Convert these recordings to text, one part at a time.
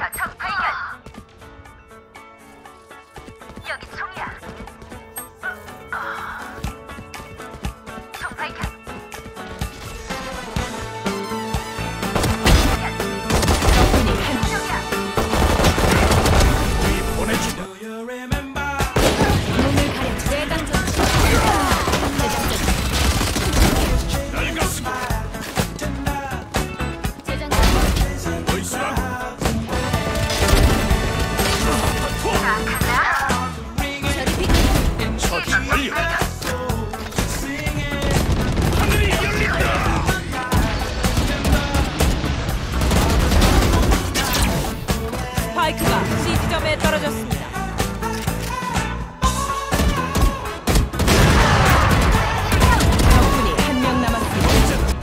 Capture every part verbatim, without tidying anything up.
적 발견. 여기 총이야. 총 발견. 스파이크가 C 지점에 떨어졌습니다. 적군이 한 명 남았습니다.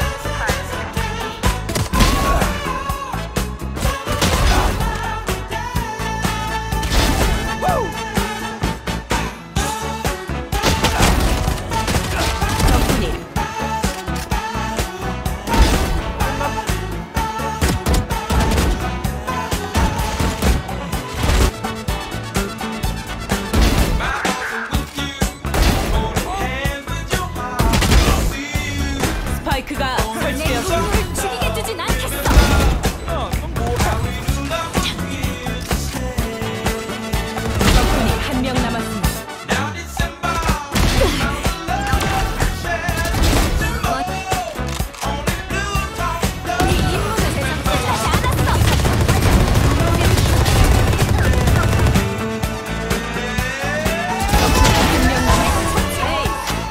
스파이크가 설치되었습니다. 죽이게 두진 않겠어. 적군이 한 명 남았습니다. 네 임무는 끝나지 않았어. 한 명 남았습니다. 에이.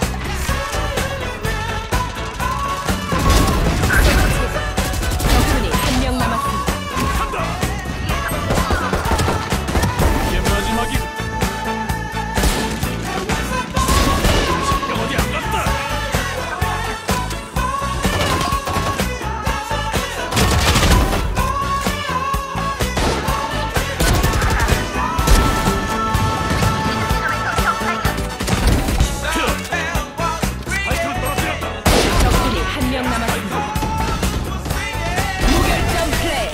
적군이 한 명 남았습니다. 이게 마지막이고. 어디 안 갔다. 스파이크를 떨어뜨렸다. 적군이 한 명 남았습니다. 무결점 플레이.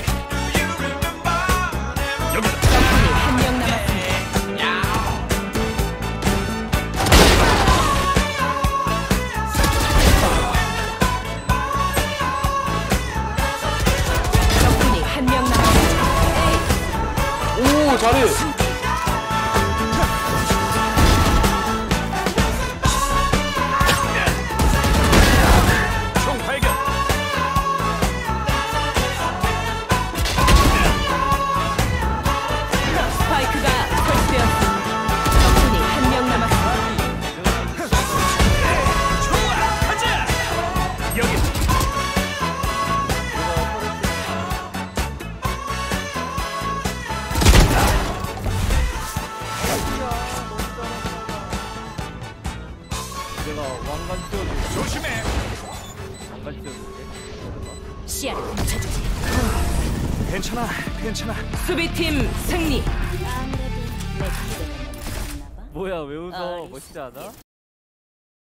여기다. 적군이 한 명 남았습니다. 적군이 한 명 남았습니다. 에이. 오, 잘해. 총 발견. 스파이크가 설치되었습니다. 적군이 한 명 남았습니다. 좋아, 가자. 여기. 내가 왕관 씌워줄게. 조심해. 왕관 씌워줄게. 시야를 훔쳐주지. 괜찮아, 괜찮아. 수비팀 승리. 아무래도 내 기대가 너무 작나 봐. 뭐야 왜 웃어? 알겠어. 멋지지 않아?